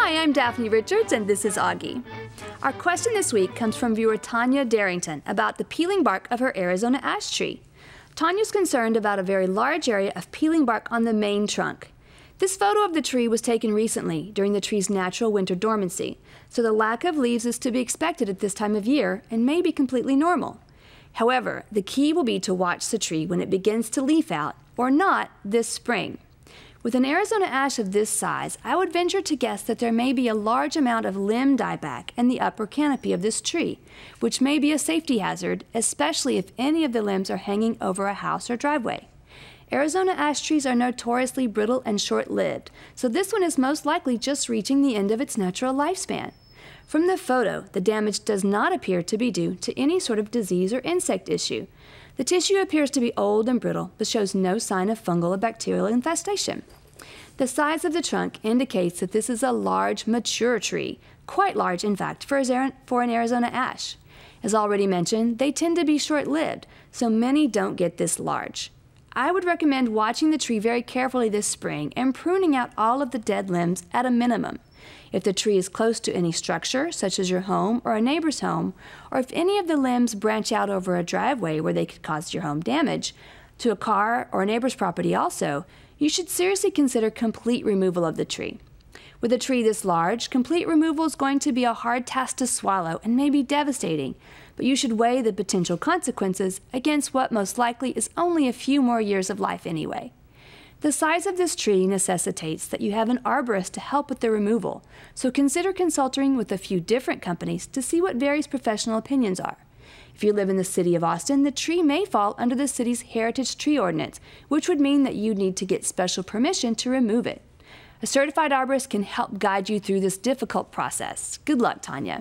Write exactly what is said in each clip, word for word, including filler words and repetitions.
Hi, I'm Daphne Richards, and this is Augie. Our question this week comes from viewer Tanya Darrington about the peeling bark of her Arizona ash tree. Tanya's concerned about a very large area of peeling bark on the main trunk. This photo of the tree was taken recently during the tree's natural winter dormancy, so the lack of leaves is to be expected at this time of year and may be completely normal. However, the key will be to watch the tree when it begins to leaf out, or not, this spring. With an Arizona ash of this size, I would venture to guess that there may be a large amount of limb dieback in the upper canopy of this tree, which may be a safety hazard, especially if any of the limbs are hanging over a house or driveway. Arizona ash trees are notoriously brittle and short-lived, so this one is most likely just reaching the end of its natural lifespan. From the photo, the damage does not appear to be due to any sort of disease or insect issue. The tissue appears to be old and brittle, but shows no sign of fungal or bacterial infestation. The size of the trunk indicates that this is a large, mature tree, quite large, in fact, for an Arizona ash. As already mentioned, they tend to be short-lived, so many don't get this large. I would recommend watching the tree very carefully this spring and pruning out all of the dead limbs at a minimum. If the tree is close to any structure, such as your home or a neighbor's home, or if any of the limbs branch out over a driveway where they could cause your home damage, to a car or a neighbor's property also, you should seriously consider complete removal of the tree. With a tree this large, complete removal is going to be a hard task to swallow and may be devastating, but you should weigh the potential consequences against what most likely is only a few more years of life anyway. The size of this tree necessitates that you have an arborist to help with the removal, so consider consulting with a few different companies to see what various professional opinions are. If you live in the city of Austin, the tree may fall under the city's Heritage Tree Ordinance, which would mean that you need to get special permission to remove it. A certified arborist can help guide you through this difficult process. Good luck, Tanya.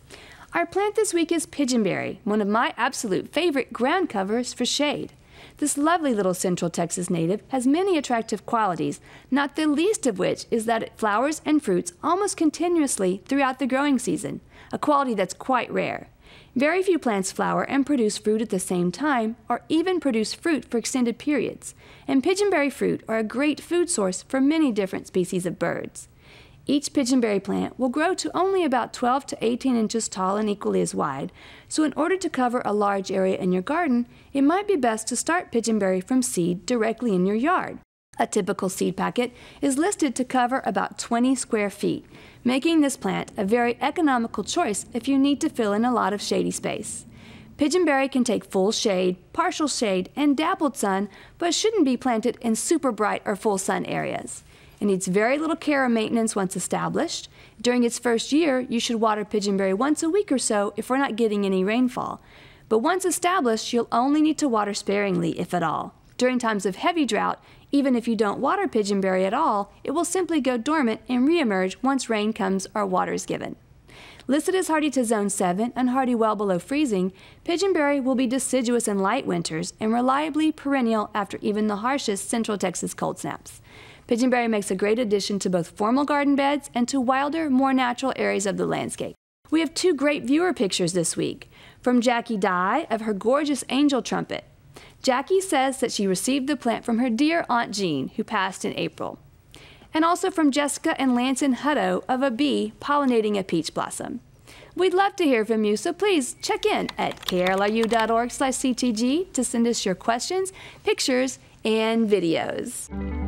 Our plant this week is Pigeonberry, one of my absolute favorite ground covers for shade. This lovely little Central Texas native has many attractive qualities, not the least of which is that it flowers and fruits almost continuously throughout the growing season, a quality that's quite rare. Very few plants flower and produce fruit at the same time, or even produce fruit for extended periods, and pigeonberry fruit are a great food source for many different species of birds. Each pigeonberry plant will grow to only about twelve to eighteen inches tall and equally as wide, so in order to cover a large area in your garden, it might be best to start pigeonberry from seed directly in your yard. A typical seed packet is listed to cover about twenty square feet, making this plant a very economical choice if you need to fill in a lot of shady space. Pigeonberry can take full shade, partial shade, and dappled sun, but shouldn't be planted in super bright or full sun areas. It needs very little care or maintenance once established. During its first year, you should water pigeonberry once a week or so if we're not getting any rainfall. But once established, you'll only need to water sparingly, if at all. During times of heavy drought, even if you don't water pigeonberry at all, it will simply go dormant and reemerge once rain comes or water is given. Listed as hardy to zone seven and hardy well below freezing, pigeonberry will be deciduous in light winters and reliably perennial after even the harshest Central Texas cold snaps. Pigeonberry makes a great addition to both formal garden beds and to wilder, more natural areas of the landscape. We have two great viewer pictures this week. From Jackie Dye of her gorgeous angel trumpet. Jackie says that she received the plant from her dear Aunt Jean, who passed in April. And also from Jessica and Lanson Hutto of a bee pollinating a peach blossom. We'd love to hear from you, so please check in at K R L U dot org slash C T G to send us your questions, pictures, and videos.